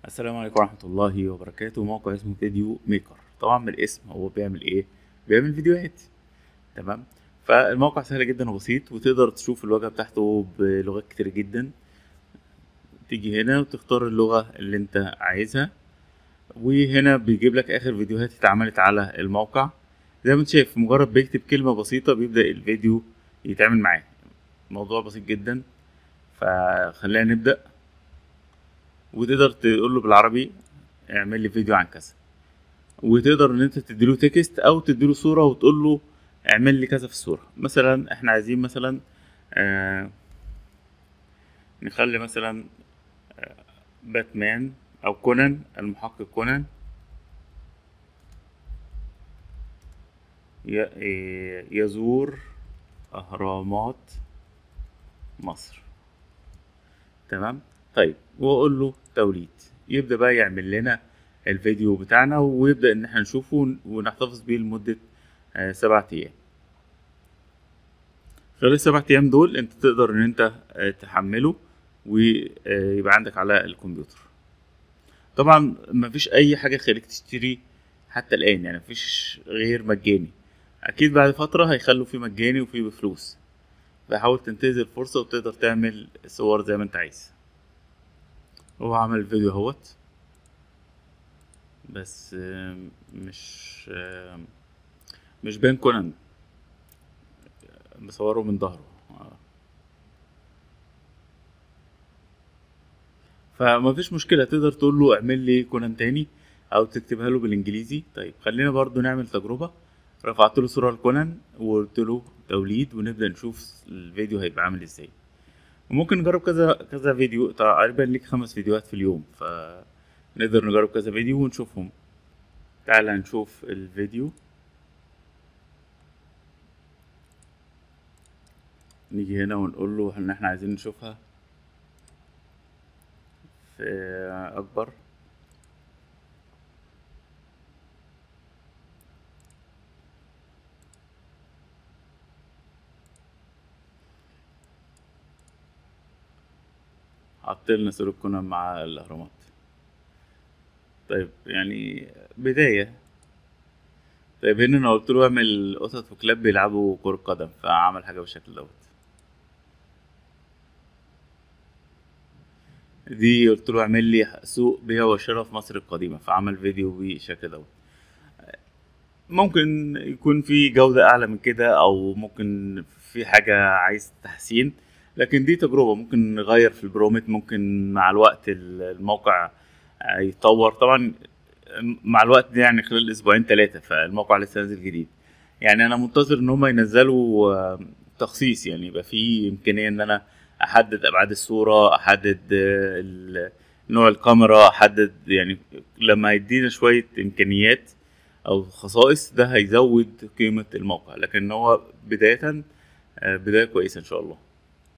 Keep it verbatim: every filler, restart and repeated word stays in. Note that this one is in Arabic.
السلام عليكم ورحمة الله وبركاته. موقع اسمه فيديو ميكر، طبعا من الاسم هو بيعمل ايه؟ بيعمل فيديوهات. تمام. فالموقع سهل جدا وبسيط، وتقدر تشوف الواجهة بتاعته بلغات كتير جدا. تيجي هنا وتختار اللغة اللي انت عايزها، وهنا بيجيب لك اخر فيديوهات اتعملت على الموقع. زي ما انت شايف، مجرد بيكتب كلمة بسيطة بيبدأ الفيديو يتعمل معاه. موضوع بسيط جدا. فخلينا نبدأ. وتقدر تقول له بالعربي اعمل لي فيديو عن كذا، وتقدر ان انت تديله تكست او تديله صورة وتقول له اعمل لي كذا في الصورة. مثلا احنا عايزين مثلا آه نخلي مثلا باتمان او كونان، المحقق كونان ي- إيه، يزور اهرامات مصر. تمام. طيب، واقول له توليد، يبدأ بقى يعمل لنا الفيديو بتاعنا، ويبدأ ان احنا نشوفه ونحتفظ بيه لمدة آه سبعة ايام. خلال السبع ايام دول انت تقدر ان انت آه، تحمله ويبقى عندك على الكمبيوتر. طبعا مفيش اي حاجه خليك تشتري حتى الان، يعني مفيش غير مجاني. اكيد بعد فتره هيخلوا فيه مجاني وفيه بفلوس، فحاول تنتهز الفرصه وتقدر تعمل صور زي ما انت عايز. هو عمل الفيديو اهوت، بس آم، مش آم، مش باين كونان، مصوره من ظهره. آه. فما فيش مشكلة، تقدر تقول له اعمل لي كونان تاني او تكتبها له بالانجليزي. طيب خلينا برضو نعمل تجربة. رفعت له صورة لكونان وقلت له توليد، ونبدأ نشوف الفيديو هيبقى عامل ازاي. وممكن نجرب كذا كذا فيديو، تقريبا ليك خمس فيديوهات في اليوم، فنقدر نجرب كذا فيديو ونشوفهم. تعال نشوف الفيديو. نيجي هنا ونقول له ان احنا عايزين نشوفها في اكبر. حط لنا صورة كونان مع الاهرامات. طيب يعني بداية. طيب هنا انا قلت له اعمل قطط وكلاب بيلعبوا كرة قدم، فعمل حاجة بالشكل دوت. دي قلت له اعمل لي سوق بيع وشراء في مصر القديمة، فعمل فيديو بالشكل دوت. ممكن يكون في جودة اعلى من كده، او ممكن في حاجة عايز تحسين، لكن دي تجربة. ممكن نغير في البرومت، ممكن مع الوقت الموقع يتطور طبعا. مع الوقت ده يعني خلال اسبوعين ثلاثة، فالموقع لسه نازل جديد. يعني انا منتظر ان هم ينزلوا آه، تخصيص، يعني يبقى في امكانيه ان انا احدد ابعاد الصوره، احدد آه، ال- نوع الكاميرا، احدد يعني. لما يدينا شويه امكانيات او خصائص، ده هيزود قيمه الموقع، لكن هو بدايه آه، بدايه كويسه ان شاء الله.